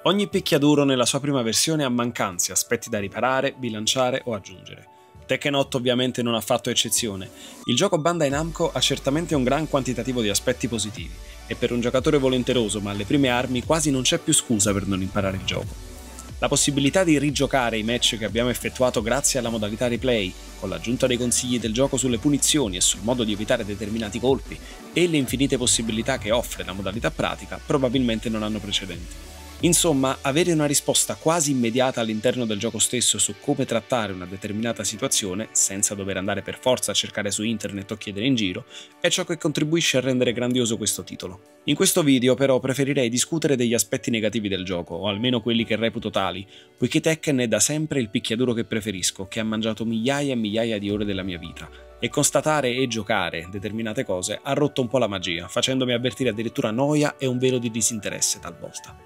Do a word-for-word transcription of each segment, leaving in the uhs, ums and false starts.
Ogni picchiaduro nella sua prima versione ha mancanze, aspetti da riparare, bilanciare o aggiungere. Tekken otto ovviamente non ha fatto eccezione. Il gioco Bandai Namco ha certamente un gran quantitativo di aspetti positivi, e per un giocatore volenteroso ma alle prime armi quasi non c'è più scusa per non imparare il gioco. La possibilità di rigiocare i match che abbiamo effettuato grazie alla modalità replay, con l'aggiunta dei consigli del gioco sulle punizioni e sul modo di evitare determinati colpi, e le infinite possibilità che offre la modalità pratica, probabilmente non hanno precedenti. Insomma, avere una risposta quasi immediata all'interno del gioco stesso su come trattare una determinata situazione, senza dover andare per forza a cercare su internet o chiedere in giro, è ciò che contribuisce a rendere grandioso questo titolo. In questo video però preferirei discutere degli aspetti negativi del gioco, o almeno quelli che reputo tali, poiché Tekken è da sempre il picchiaduro che preferisco, che ha mangiato migliaia e migliaia di ore della mia vita, e constatare e giocare determinate cose ha rotto un po' la magia, facendomi avvertire addirittura noia e un velo di disinteresse talvolta.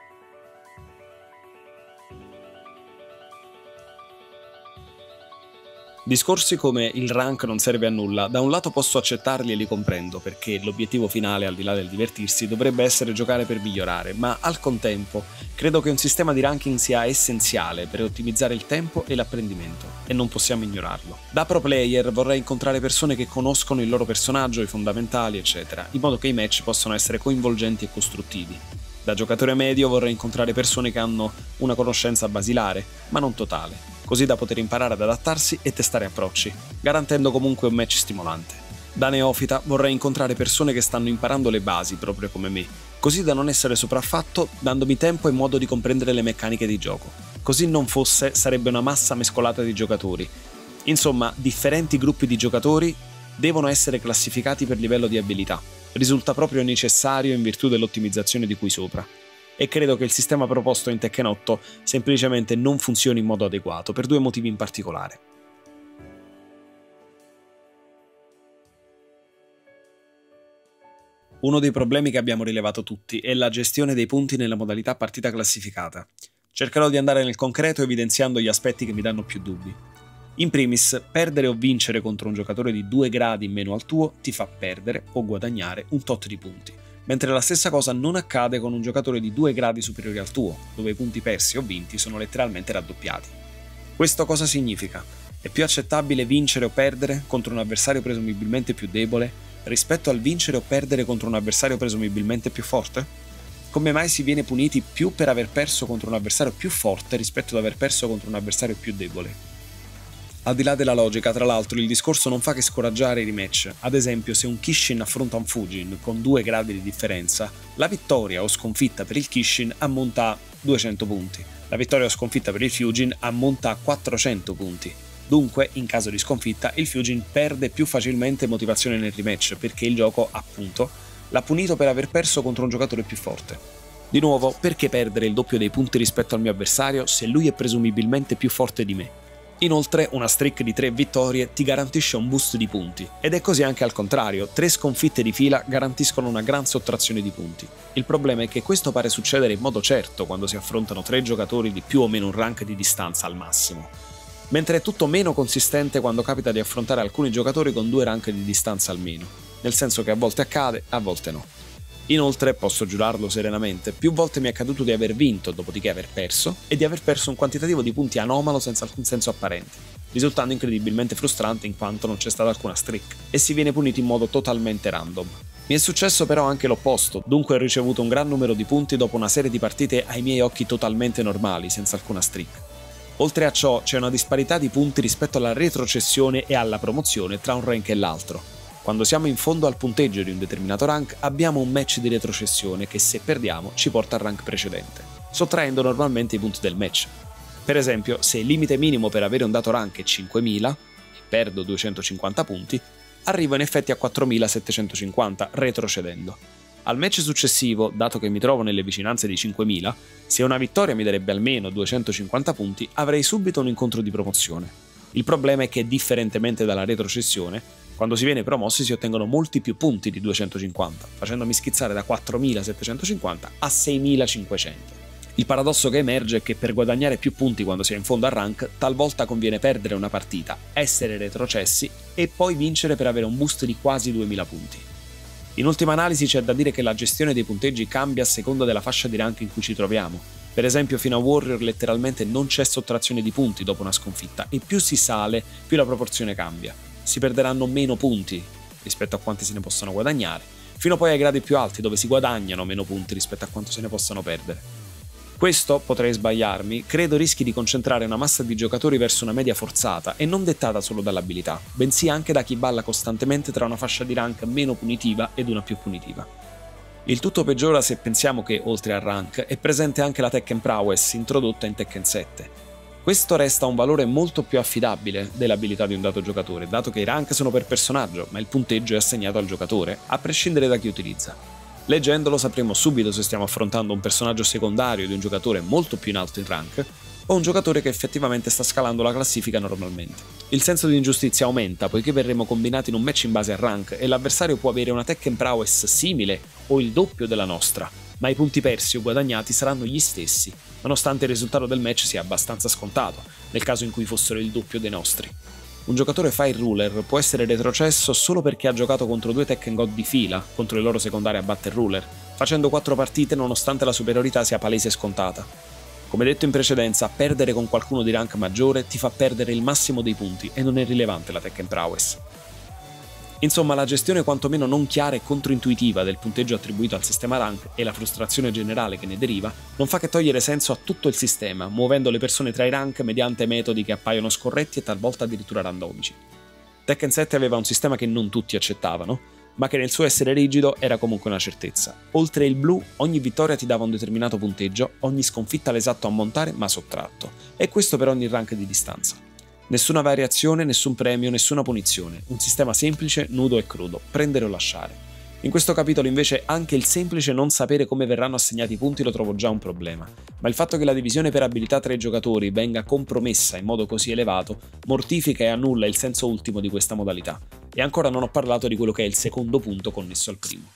Discorsi come il rank non serve a nulla, da un lato posso accettarli e li comprendo, perché l'obiettivo finale, al di là del divertirsi, dovrebbe essere giocare per migliorare, ma al contempo credo che un sistema di ranking sia essenziale per ottimizzare il tempo e l'apprendimento, e non possiamo ignorarlo. Da pro player vorrei incontrare persone che conoscono il loro personaggio, i fondamentali, eccetera, in modo che i match possano essere coinvolgenti e costruttivi. Da giocatore medio vorrei incontrare persone che hanno una conoscenza basilare, ma non totale, così da poter imparare ad adattarsi e testare approcci, garantendo comunque un match stimolante. Da neofita vorrei incontrare persone che stanno imparando le basi proprio come me, così da non essere sopraffatto, dandomi tempo e modo di comprendere le meccaniche di gioco. Così non fosse, sarebbe una massa mescolata di giocatori. Insomma, differenti gruppi di giocatori devono essere classificati per livello di abilità. Risulta proprio necessario in virtù dell'ottimizzazione di cui sopra. E credo che il sistema proposto in Tekken otto semplicemente non funzioni in modo adeguato, per due motivi in particolare. Uno dei problemi che abbiamo rilevato tutti è la gestione dei punti nella modalità partita classificata. Cercherò di andare nel concreto evidenziando gli aspetti che mi danno più dubbi. In primis, perdere o vincere contro un giocatore di due gradi in meno al tuo ti fa perdere o guadagnare un tot di punti, mentre la stessa cosa non accade con un giocatore di due gradi superiori al tuo, dove i punti persi o vinti sono letteralmente raddoppiati. Questo cosa significa? È più accettabile vincere o perdere contro un avversario presumibilmente più debole rispetto al vincere o perdere contro un avversario presumibilmente più forte? Come mai si viene puniti più per aver perso contro un avversario più forte rispetto ad aver perso contro un avversario più debole? Al di là della logica, tra l'altro, il discorso non fa che scoraggiare i rematch. Ad esempio, se un Kishin affronta un Fujin con due gradi di differenza, la vittoria o sconfitta per il Kishin ammonta a duecento punti, la vittoria o sconfitta per il Fujin ammonta a quattrocento punti. Dunque, in caso di sconfitta, il Fujin perde più facilmente motivazione nel rematch, perché il gioco, appunto, l'ha punito per aver perso contro un giocatore più forte. Di nuovo, perché perdere il doppio dei punti rispetto al mio avversario se lui è presumibilmente più forte di me? Inoltre, una streak di tre vittorie ti garantisce un boost di punti, ed è così anche al contrario, tre sconfitte di fila garantiscono una gran sottrazione di punti. Il problema è che questo pare succedere in modo certo quando si affrontano tre giocatori di più o meno un rank di distanza al massimo, mentre è tutto meno consistente quando capita di affrontare alcuni giocatori con due rank di distanza almeno, nel senso che a volte accade, a volte no. Inoltre, posso giurarlo serenamente, più volte mi è accaduto di aver vinto dopodiché aver perso, e di aver perso un quantitativo di punti anomalo senza alcun senso apparente, risultando incredibilmente frustrante in quanto non c'è stata alcuna streak, e si viene punito in modo totalmente random. Mi è successo però anche l'opposto, dunque ho ricevuto un gran numero di punti dopo una serie di partite ai miei occhi totalmente normali, senza alcuna streak. Oltre a ciò, c'è una disparità di punti rispetto alla retrocessione e alla promozione tra un rank e l'altro. Quando siamo in fondo al punteggio di un determinato rank, abbiamo un match di retrocessione che, se perdiamo, ci porta al rank precedente, sottraendo normalmente i punti del match. Per esempio, se il limite minimo per avere un dato rank è cinquemila, e perdo duecentocinquanta punti, arrivo in effetti a quattromilasettecentocinquanta, retrocedendo. Al match successivo, dato che mi trovo nelle vicinanze di cinquemila, se una vittoria mi darebbe almeno duecentocinquanta punti, avrei subito un incontro di promozione. Il problema è che, differentemente dalla retrocessione, quando si viene promossi si ottengono molti più punti di duecentocinquanta, facendomi schizzare da quattromilasettecentocinquanta a seimilacinquecento. Il paradosso che emerge è che per guadagnare più punti quando si è in fondo al rank, talvolta conviene perdere una partita, essere retrocessi e poi vincere per avere un boost di quasi duemila punti. In ultima analisi c'è da dire che la gestione dei punteggi cambia a seconda della fascia di rank in cui ci troviamo. Per esempio fino a Warrior letteralmente non c'è sottrazione di punti dopo una sconfitta e più si sale più la proporzione cambia. Si perderanno meno punti rispetto a quanti se ne possono guadagnare, fino poi ai gradi più alti dove si guadagnano meno punti rispetto a quanto se ne possano perdere. Questo, potrei sbagliarmi, credo rischi di concentrare una massa di giocatori verso una media forzata e non dettata solo dall'abilità, bensì anche da chi balla costantemente tra una fascia di rank meno punitiva ed una più punitiva. Il tutto peggiora se pensiamo che, oltre al rank, è presente anche la Tekken Prowess introdotta in Tekken sette. Questo resta un valore molto più affidabile dell'abilità di un dato giocatore, dato che i rank sono per personaggio, ma il punteggio è assegnato al giocatore, a prescindere da chi utilizza. Leggendolo sapremo subito se stiamo affrontando un personaggio secondario di un giocatore molto più in alto in rank, o un giocatore che effettivamente sta scalando la classifica normalmente. Il senso di ingiustizia aumenta poiché verremo combinati in un match in base al rank e l'avversario può avere una Tekken Prowess simile o il doppio della nostra, ma i punti persi o guadagnati saranno gli stessi, nonostante il risultato del match sia abbastanza scontato, nel caso in cui fossero il doppio dei nostri. Un giocatore Fire Ruler può essere retrocesso solo perché ha giocato contro due Tekken God di fila contro le loro secondarie a Battle Ruler, facendo quattro partite nonostante la superiorità sia palese e scontata. Come detto in precedenza, perdere con qualcuno di rank maggiore ti fa perdere il massimo dei punti e non è rilevante la Tekken Prowess. Insomma, la gestione quantomeno non chiara e controintuitiva del punteggio attribuito al sistema rank e la frustrazione generale che ne deriva non fa che togliere senso a tutto il sistema, muovendo le persone tra i rank mediante metodi che appaiono scorretti e talvolta addirittura randomici. Tekken sette aveva un sistema che non tutti accettavano, ma che nel suo essere rigido era comunque una certezza. Oltre il blu, ogni vittoria ti dava un determinato punteggio, ogni sconfitta l'esatto ammontare ma sottratto, e questo per ogni rank di distanza. Nessuna variazione, nessun premio, nessuna punizione, un sistema semplice, nudo e crudo, prendere o lasciare. In questo capitolo invece anche il semplice non sapere come verranno assegnati i punti lo trovo già un problema, ma il fatto che la divisione per abilità tra i giocatori venga compromessa in modo così elevato mortifica e annulla il senso ultimo di questa modalità. E ancora non ho parlato di quello che è il secondo punto connesso al primo.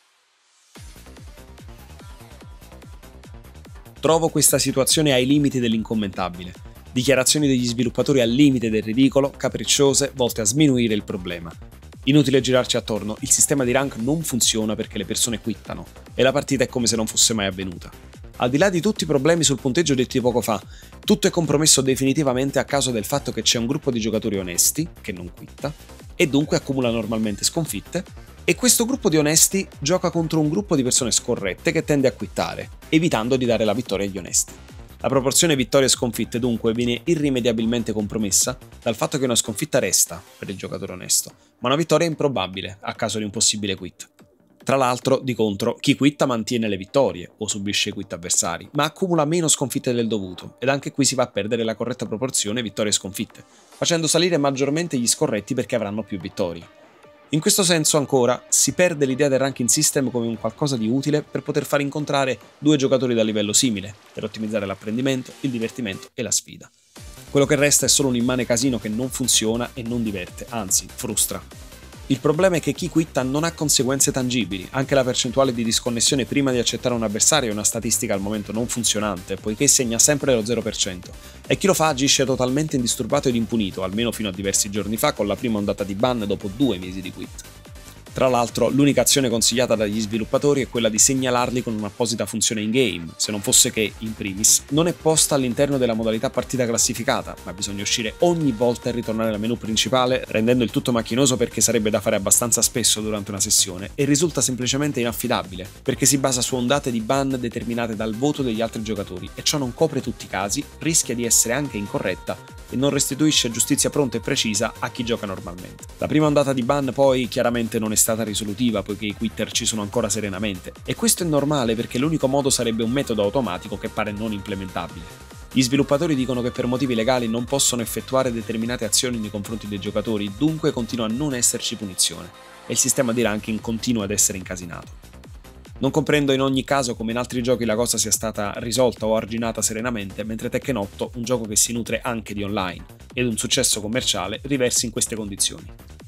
Trovo questa situazione ai limiti dell'incommentabile. Dichiarazioni degli sviluppatori al limite del ridicolo, capricciose, volte a sminuire il problema. Inutile girarci attorno, il sistema di rank non funziona perché le persone quittano, e la partita è come se non fosse mai avvenuta. Al di là di tutti i problemi sul punteggio detti poco fa, tutto è compromesso definitivamente a causa del fatto che c'è un gruppo di giocatori onesti, che non quitta, e dunque accumula normalmente sconfitte, e questo gruppo di onesti gioca contro un gruppo di persone scorrette che tende a quittare, evitando di dare la vittoria agli onesti. La proporzione vittorie e sconfitte dunque viene irrimediabilmente compromessa dal fatto che una sconfitta resta per il giocatore onesto, ma una vittoria è improbabile a caso di un possibile quit. Tra l'altro, di contro, chi quitta mantiene le vittorie o subisce i quit avversari, ma accumula meno sconfitte del dovuto, ed anche qui si va a perdere la corretta proporzione vittorie e sconfitte, facendo salire maggiormente gli scorretti perché avranno più vittorie. In questo senso, ancora, si perde l'idea del ranking system come un qualcosa di utile per poter far incontrare due giocatori da livello simile, per ottimizzare l'apprendimento, il divertimento e la sfida. Quello che resta è solo un immane casino che non funziona e non diverte, anzi, frustra. Il problema è che chi quitta non ha conseguenze tangibili, anche la percentuale di disconnessione prima di accettare un avversario è una statistica al momento non funzionante, poiché segna sempre lo zero per cento, e chi lo fa agisce totalmente indisturbato ed impunito, almeno fino a diversi giorni fa con la prima ondata di ban dopo due mesi di quit. Tra l'altro, l'unica azione consigliata dagli sviluppatori è quella di segnalarli con un'apposita funzione in-game, se non fosse che, in primis, non è posta all'interno della modalità partita classificata, ma bisogna uscire ogni volta e ritornare al menu principale, rendendo il tutto macchinoso perché sarebbe da fare abbastanza spesso durante una sessione, e risulta semplicemente inaffidabile, perché si basa su ondate di ban determinate dal voto degli altri giocatori, e ciò non copre tutti i casi, rischia di essere anche incorretta, e non restituisce giustizia pronta e precisa a chi gioca normalmente. La prima ondata di ban poi chiaramente non è stata risolutiva poiché i quitter ci sono ancora serenamente, e questo è normale perché l'unico modo sarebbe un metodo automatico che pare non implementabile. Gli sviluppatori dicono che per motivi legali non possono effettuare determinate azioni nei confronti dei giocatori, dunque continua a non esserci punizione, e il sistema di ranking continua ad essere incasinato. Non comprendo in ogni caso come in altri giochi la cosa sia stata risolta o arginata serenamente, mentre Tekken otto, un gioco che si nutre anche di online ed un successo commerciale, riversi in queste condizioni.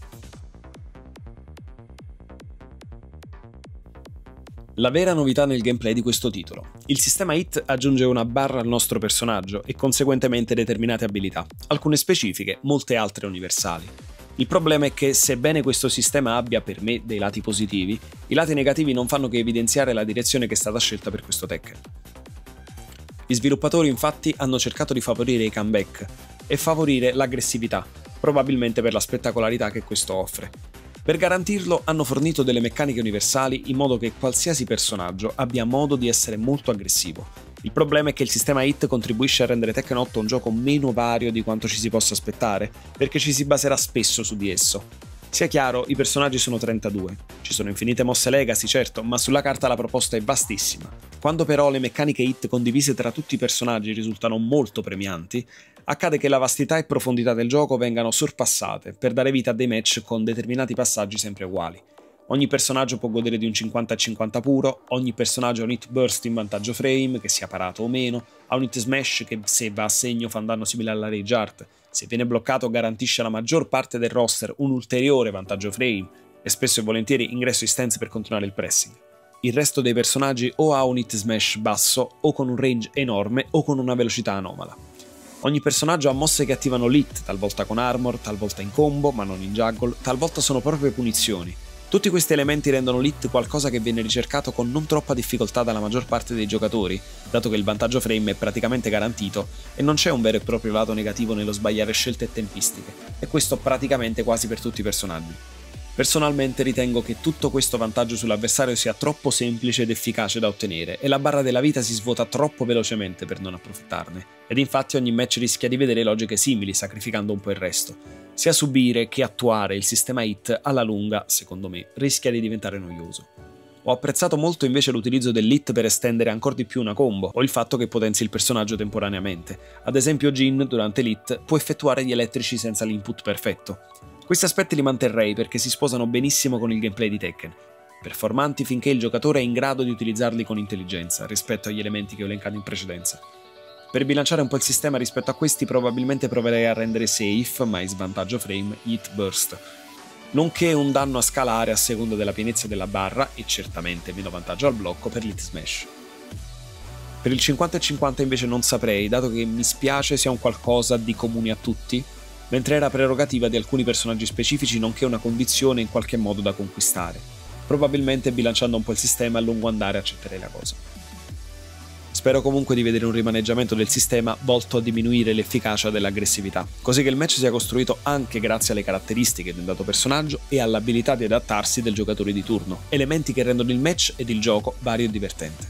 La vera novità nel gameplay di questo titolo. Il sistema hit aggiunge una barra al nostro personaggio e conseguentemente determinate abilità, alcune specifiche, molte altre universali. Il problema è che, sebbene questo sistema abbia per me dei lati positivi, i lati negativi non fanno che evidenziare la direzione che è stata scelta per questo Tekken. Gli sviluppatori infatti hanno cercato di favorire i comeback e favorire l'aggressività, probabilmente per la spettacolarità che questo offre. Per garantirlo hanno fornito delle meccaniche universali in modo che qualsiasi personaggio abbia modo di essere molto aggressivo. Il problema è che il sistema Hit contribuisce a rendere Tekken otto un gioco meno vario di quanto ci si possa aspettare, perché ci si baserà spesso su di esso. Sia chiaro, i personaggi sono trentadue. Ci sono infinite mosse legacy, certo, ma sulla carta la proposta è vastissima. Quando però le meccaniche Hit condivise tra tutti i personaggi risultano molto premianti, accade che la vastità e profondità del gioco vengano sorpassate per dare vita a dei match con determinati passaggi sempre uguali. Ogni personaggio può godere di un cinquanta a cinquanta puro, ogni personaggio ha un hit burst in vantaggio frame, che sia parato o meno, ha un hit smash che se va a segno fa un danno simile alla rage art, se viene bloccato garantisce alla maggior parte del roster un ulteriore vantaggio frame e spesso e volentieri ingresso in stance per continuare il pressing. Il resto dei personaggi o ha un hit smash basso o con un range enorme o con una velocità anomala. Ogni personaggio ha mosse che attivano l'hit, talvolta con armor, talvolta in combo ma non in juggle, talvolta sono proprio punizioni. Tutti questi elementi rendono l'hit qualcosa che viene ricercato con non troppa difficoltà dalla maggior parte dei giocatori, dato che il vantaggio frame è praticamente garantito e non c'è un vero e proprio lato negativo nello sbagliare scelte e tempistiche, e questo praticamente quasi per tutti i personaggi. Personalmente ritengo che tutto questo vantaggio sull'avversario sia troppo semplice ed efficace da ottenere e la barra della vita si svuota troppo velocemente per non approfittarne, ed infatti ogni match rischia di vedere logiche simili, sacrificando un po' il resto. Sia subire che attuare il sistema hit alla lunga, secondo me, rischia di diventare noioso. Ho apprezzato molto invece l'utilizzo dell'hit per estendere ancora di più una combo, o il fatto che potenzi il personaggio temporaneamente. Ad esempio Jin, durante l'hit, può effettuare gli elettrici senza l'input perfetto. Questi aspetti li manterrei perché si sposano benissimo con il gameplay di Tekken, performanti finché il giocatore è in grado di utilizzarli con intelligenza rispetto agli elementi che ho elencato in precedenza. Per bilanciare un po' il sistema rispetto a questi probabilmente proverei a rendere safe, ma in svantaggio frame, hit burst, nonché un danno a scalare a seconda della pienezza della barra e certamente meno vantaggio al blocco per l'hit smash. Per il cinquanta e cinquanta invece non saprei, dato che mi spiace sia un qualcosa di comune a tutti, mentre era prerogativa di alcuni personaggi specifici nonché una condizione in qualche modo da conquistare. Probabilmente bilanciando un po' il sistema a lungo andare accetterei la cosa. Spero comunque di vedere un rimaneggiamento del sistema volto a diminuire l'efficacia dell'aggressività, così che il match sia costruito anche grazie alle caratteristiche del dato personaggio e all'abilità di adattarsi del giocatore di turno, elementi che rendono il match ed il gioco vario e divertente.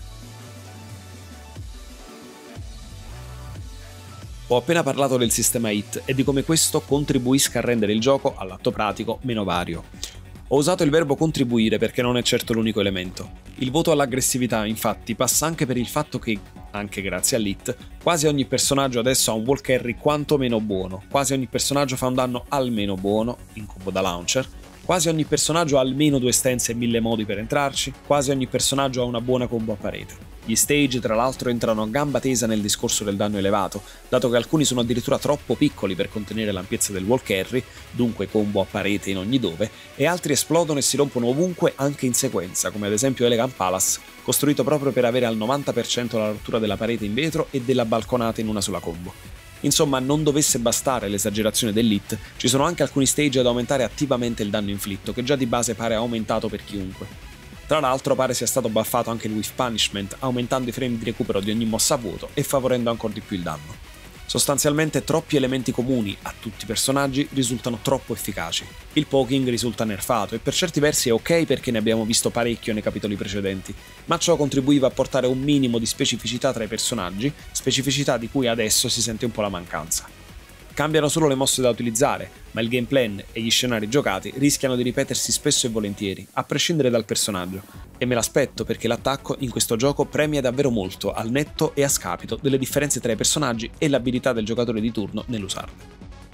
Ho appena parlato del sistema hit e di come questo contribuisca a rendere il gioco, all'atto pratico, meno vario. Ho usato il verbo contribuire perché non è certo l'unico elemento. Il voto all'aggressività, infatti, passa anche per il fatto che, anche grazie all'hit, quasi ogni personaggio adesso ha un wall carry quanto meno buono, quasi ogni personaggio fa un danno almeno buono, in combo da launcher, quasi ogni personaggio ha almeno due stance e mille modi per entrarci, quasi ogni personaggio ha una buona combo a parete. Gli stage tra l'altro entrano a gamba tesa nel discorso del danno elevato, dato che alcuni sono addirittura troppo piccoli per contenere l'ampiezza del wall carry, dunque combo a parete in ogni dove, e altri esplodono e si rompono ovunque anche in sequenza, come ad esempio Elegant Palace, costruito proprio per avere al novanta per cento la rottura della parete in vetro e della balconata in una sola combo. Insomma, non dovesse bastare l'esagerazione dell'hit, ci sono anche alcuni stage ad aumentare attivamente il danno inflitto, che già di base pare aumentato per chiunque. Tra l'altro pare sia stato buffato anche il Whiff Punishment, aumentando i frame di recupero di ogni mossa a vuoto e favorendo ancora di più il danno. Sostanzialmente troppi elementi comuni a tutti i personaggi risultano troppo efficaci. Il poking risulta nerfato e per certi versi è ok perché ne abbiamo visto parecchio nei capitoli precedenti, ma ciò contribuiva a portare un minimo di specificità tra i personaggi, specificità di cui adesso si sente un po' la mancanza. Cambiano solo le mosse da utilizzare, ma il game plan e gli scenari giocati rischiano di ripetersi spesso e volentieri, a prescindere dal personaggio, e me l'aspetto perché l'attacco in questo gioco premia davvero molto al netto e a scapito delle differenze tra i personaggi e l'abilità del giocatore di turno nell'usarle.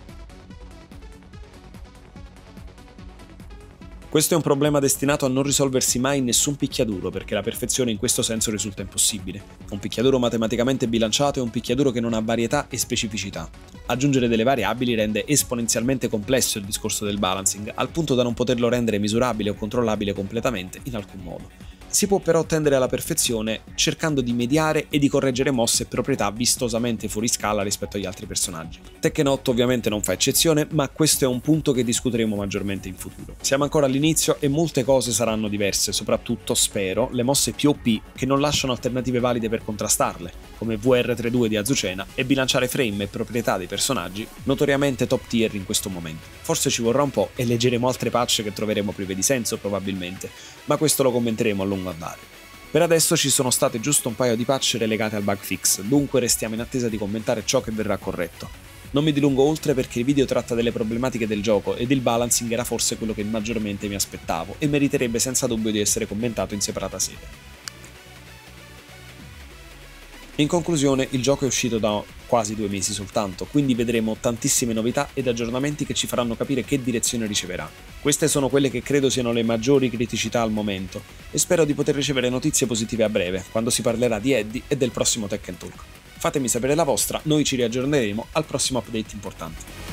Questo è un problema destinato a non risolversi mai in nessun picchiaduro, perché la perfezione in questo senso risulta impossibile. Un picchiaduro matematicamente bilanciato è un picchiaduro che non ha varietà e specificità. Aggiungere delle variabili rende esponenzialmente complesso il discorso del balancing, al punto da non poterlo rendere misurabile o controllabile completamente in alcun modo. Si può però tendere alla perfezione cercando di mediare e di correggere mosse e proprietà vistosamente fuori scala rispetto agli altri personaggi. Tekken otto ovviamente non fa eccezione, ma questo è un punto che discuteremo maggiormente in futuro. Siamo ancora all'inizio e molte cose saranno diverse, soprattutto, spero, le mosse più O P che non lasciano alternative valide per contrastarle, come V R trentadue di Azucena, e bilanciare frame e proprietà dei personaggi, notoriamente top tier in questo momento. Forse ci vorrà un po' e leggeremo altre patch che troveremo prive di senso probabilmente, ma questo lo commenteremo a lungo andare. Per adesso ci sono state giusto un paio di patch relegate al bug fix, dunque restiamo in attesa di commentare ciò che verrà corretto. Non mi dilungo oltre perché il video tratta delle problematiche del gioco ed il balancing era forse quello che maggiormente mi aspettavo e meriterebbe senza dubbio di essere commentato in separata sede. In conclusione, il gioco è uscito da quasi due mesi soltanto, quindi vedremo tantissime novità ed aggiornamenti che ci faranno capire che direzione riceverà. Queste sono quelle che credo siano le maggiori criticità al momento, e spero di poter ricevere notizie positive a breve, quando si parlerà di Eddie e del prossimo Tekken Talk. Fatemi sapere la vostra, noi ci riaggiorneremo al prossimo update importante.